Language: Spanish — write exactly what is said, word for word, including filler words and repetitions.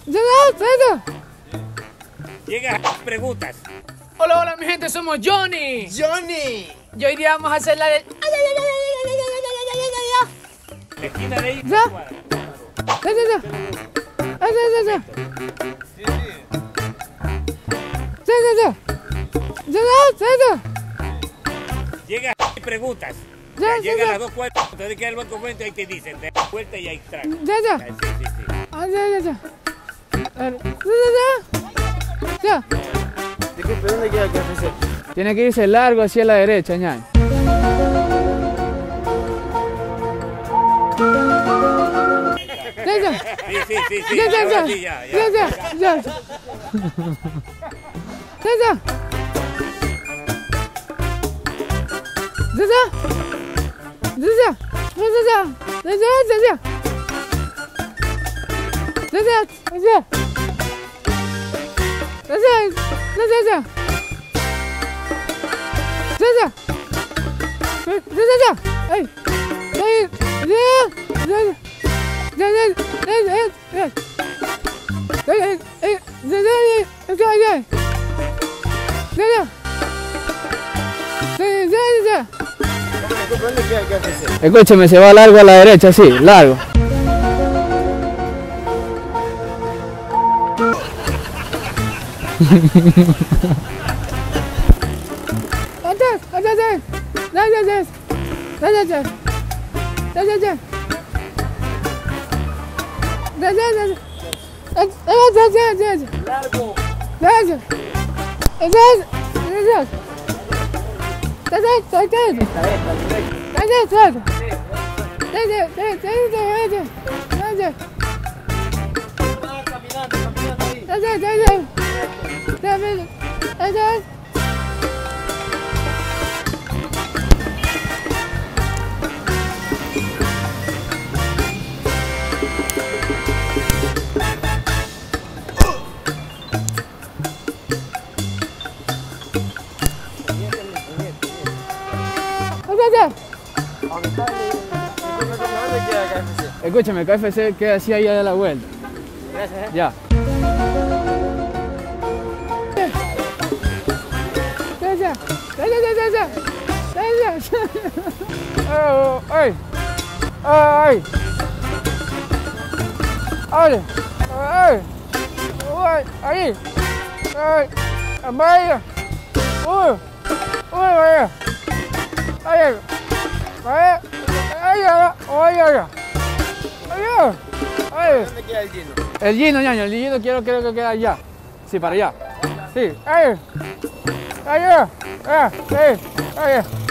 Llega preguntas. Hola, hola mi gente, somos Johnny. Johnny. Y hoy día vamos a hacer la de... La esquina de ellos. ¿Ya? Llega preguntas. Ya, llega a las dos cuadras, entonces queda el banco momento y ahí te dicen, te das vuelta y ahí trae. Ya, ya. Sí, sí, sí. Ya. Disculpe, ¿dónde queda el K F C? Tiene que irse largo hacia la derecha, ñaño. Ya, ya. Sí, sí, sí, sí. Ya, ya, ahora ya. sí, ya, ya. Ya, ya, ya. Ya, ya. Ya, ya. Ya, ya. Ya, ya, ya. Ya, ya, ya, ya. Ya, ya, ya, ya. Ya, ya. Ya, ya, ya, ya. Ya, ya. Ya, ya, ya. Ay. Ay. Ya, ya, ya. Ya, ya, ya, ya, ya. Ya, ya, ya, ya, ya, ya, ya. Ya, ya. Ya, ya, ya. Disculpe, ¿dónde queda el K F C? Escúcheme, se va largo a la derecha, sí, largo. Atrás, atrás, atrás. Ya, ya, ya. Ya, ya, ya. Ya, ya, ya. Ya, ya, ya. Ya, ya, ya, ya, ya. Largo. Ya, ya. Ya, ya, ya. Ya, ya, ya, ya. Esta, esta, directo. Ya, ya, ya. Ya, ya, ya, ya, ya, ya. Ya, ya. Va caminando, caminando ahí. Ya, ya, ya, ya. Ya, ya, ya, ya. ¿Dónde está el- disculpe, ¿dónde queda el K F C? Escúchame, K F C queda así ahí a la vuelta. Gracias, eh. Ya. Ya, ya. Ya, ya, ya, ya, ya. Ya, ya. Ay. Ay. Ay. Ay. Ay. Ahí. Ay. Vaya. Uy. Uy, vaya. Ay. Vaya. Ay, ay, ay, ay. Ay. ¿Dónde queda el Gino? El Gino, ñaño, el Gino quiero, quiero que quede allá. Sí, para allá. Sí. Ahí. Ahí. Ahí. Ahí. Ahí.